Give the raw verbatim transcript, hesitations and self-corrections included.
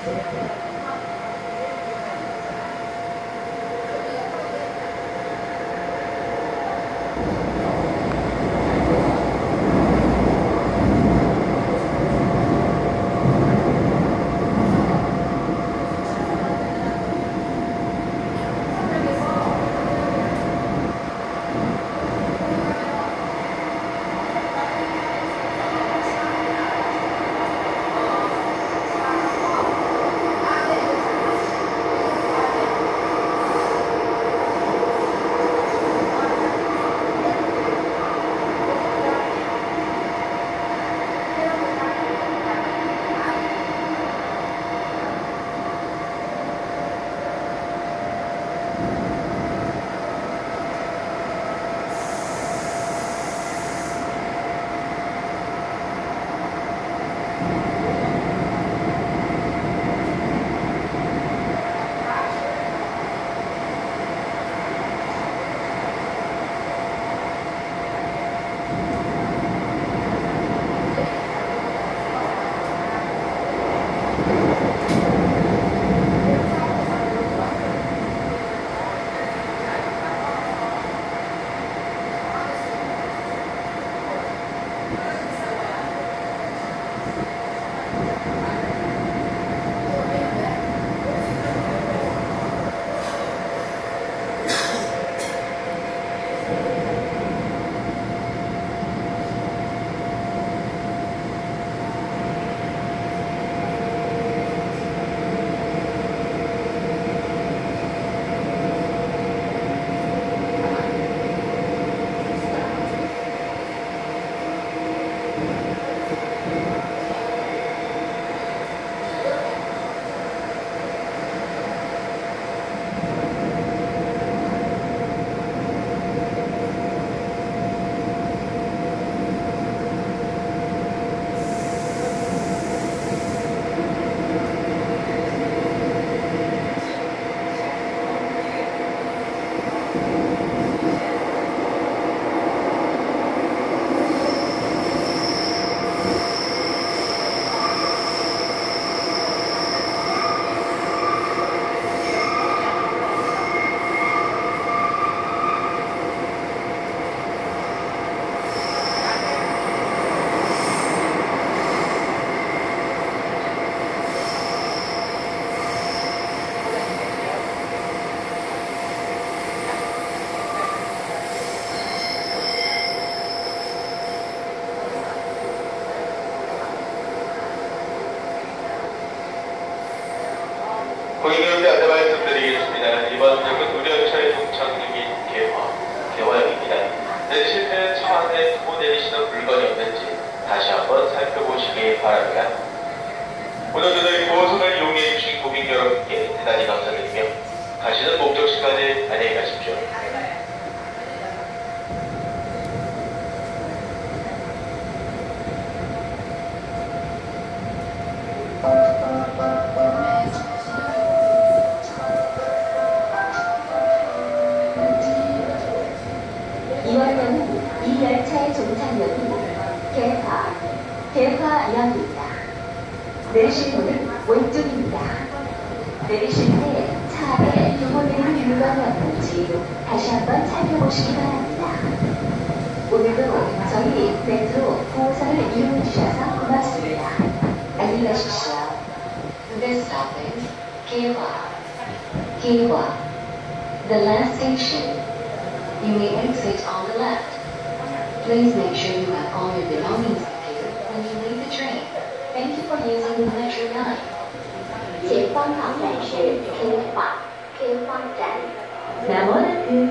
고객님께 안내 말씀드리겠습니다. 이번 역은 우려차의 동착역이 개화, 개화역입니다. 내리실 때 차 안에 두고 내리시는 물건이 없는지 다시 한번 살펴보시기 바랍니다. 오늘도 저희 구호선을 이용해 주신 고객 여러분께 대단히 감사드리며 가시는 목적지까지 안녕히 가십시오. 이번에는 이 열차의 종착역이 개화, 개화역입니다. 내리실 문은 왼쪽입니다. 내리실 때 차 안에 두고 내린 물건이 없는지 다시 한번 살펴보시기 바랍니다. 오늘도 저희 메트로 구호선을 이용해 주셔서 고맙습니다. 안녕히 가십시오. This stop is 개화, 개화. The last station. You may exit on the left. Please make sure you have all your belongings with you when you leave the train. Thank you for using the Metro nine. 前方到站是 K 化 K 化站。 나머나그